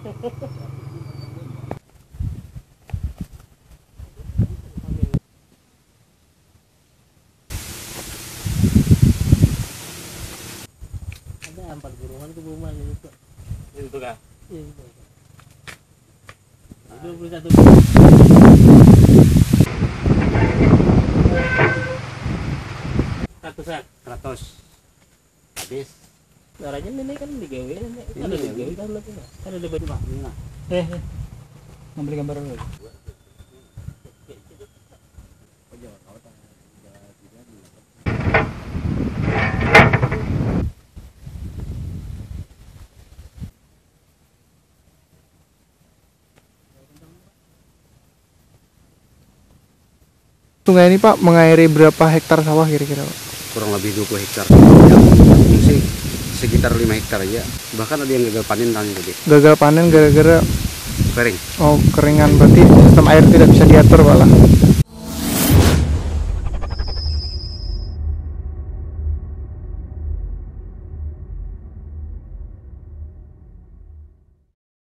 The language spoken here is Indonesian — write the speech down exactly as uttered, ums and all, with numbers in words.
Ada empat burungan ke rumah gitu. Itu kah? Iya itu. dua puluh satu. Ratusan. Ratus. Habis. Caranya nenek kan digawe nenek. Ini Ada ya, digawe kan lebih. Kan ada baju mah. Ini lah. Eh, eh. Ngambil gambar dulu. Sungai ini Pak mengairi berapa hektar sawah kira-kira Pak? Kurang lebih dua puluh hektar. Yang sih sekitar lima hektar aja. Bahkan ada yang gagal panen tahun tadi. Gagal panen gara-gara Kering. oh keringan, berarti sistem air tidak bisa diatur Pak lah.